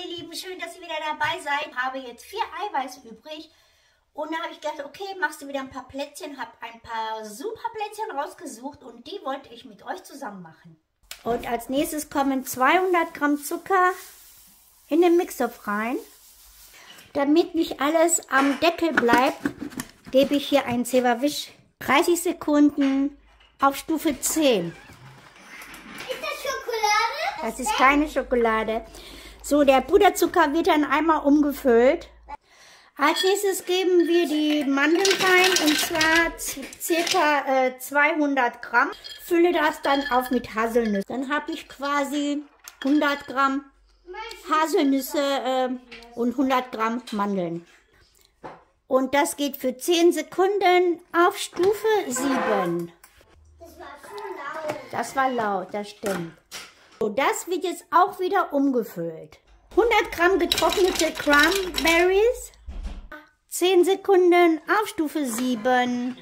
ihr Lieben, schön, dass ihr wieder dabei seid. Ich habe jetzt 4 Eiweiß übrig und da habe ich gedacht, okay, machst du wieder ein paar Plätzchen, habe ein paar super Plätzchen rausgesucht und die wollte ich mit euch zusammen machen. Und als nächstes kommen 200 Gramm Zucker in den Mixtopf rein. Damit nicht alles am Deckel bleibt, gebe ich hier einen Zewa-Wisch 30 Sekunden auf Stufe 10. Ist das Schokolade? Das ist keine Schokolade. So, der Puderzucker wird dann einmal umgefüllt. Als nächstes geben wir die Mandeln rein, und zwar ca. 200 Gramm. Fülle das dann auf mit Haselnüssen. Dann habe ich quasi 100 Gramm Haselnüsse und 100 Gramm Mandeln. Und das geht für 10 Sekunden auf Stufe 7. Das war zu laut. Das war laut, das stimmt. So, das wird jetzt auch wieder umgefüllt. 100 Gramm getrocknete Cranberries. 10 Sekunden auf Stufe 7.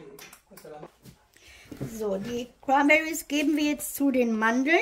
So, die Cranberries geben wir jetzt zu den Mandeln.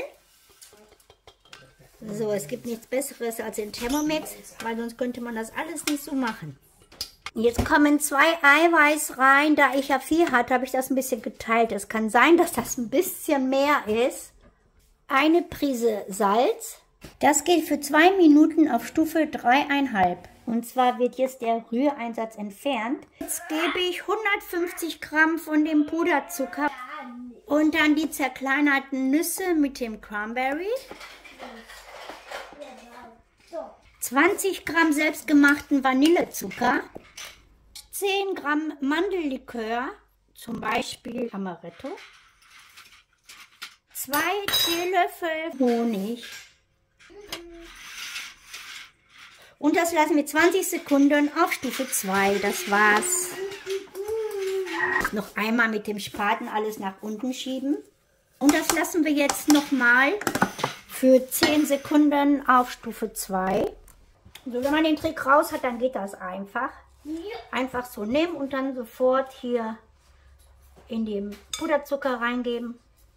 So, es gibt nichts Besseres als den Thermomix, weil sonst könnte man das alles nicht so machen. Jetzt kommen 2 Eiweiß rein. Da ich ja 4 hatte, habe ich das ein bisschen geteilt. Es kann sein, dass das ein bisschen mehr ist. Eine Prise Salz. Das geht für 2 Minuten auf Stufe 3,5. Und zwar wird jetzt der Rühreinsatz entfernt. Jetzt gebe ich 150 Gramm von dem Puderzucker und dann die zerkleinerten Nüsse mit dem Cranberry. 20 Gramm selbstgemachten Vanillezucker. 10 Gramm Mandellikör, zum Beispiel Amaretto. 2 Teelöffel Honig. Und das lassen wir 20 Sekunden auf Stufe 2. Das war's. Noch einmal mit dem Spaten alles nach unten schieben. Und das lassen wir jetzt nochmal für 10 Sekunden auf Stufe 2. So, wenn man den Trick raus hat, dann geht das einfach. Einfach so nehmen und dann sofort hier in den Puderzucker reingeben.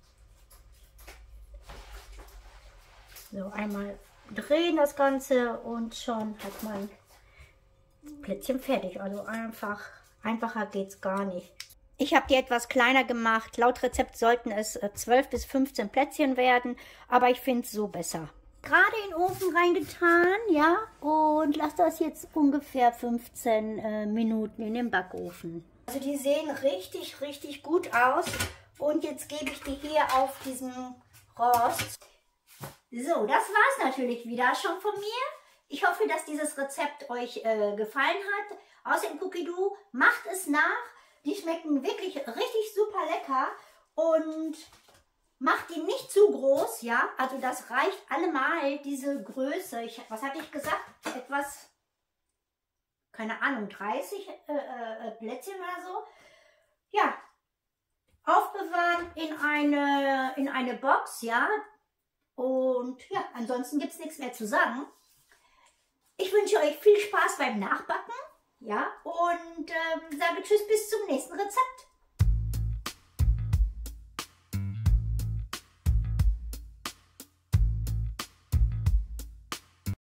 So, einmal drehen das Ganze und schon hat man Plätzchen fertig. Also einfacher geht es gar nicht. Ich habe die etwas kleiner gemacht. Laut Rezept sollten es 12 bis 15 Plätzchen werden, aber ich finde es so besser. Gerade in den Ofen reingetan, ja, und lasse das jetzt ungefähr 15 Minuten in den Backofen. Also die sehen richtig, richtig gut aus. Und jetzt gebe ich die hier auf diesen Rost. So, das war es natürlich wieder schon von mir. Ich hoffe, dass dieses Rezept euch gefallen hat. Außerdem Cookie Dough, macht es nach. Die schmecken wirklich richtig super lecker und macht die nicht zu groß, ja. Also das reicht allemal, diese Größe. Was hatte ich gesagt? Etwas, keine Ahnung, 30 Plätzchen oder so. Ja, aufbewahren in eine Box, ja. Und ja, ansonsten gibt es nichts mehr zu sagen. Ich wünsche euch viel Spaß beim Nachbacken.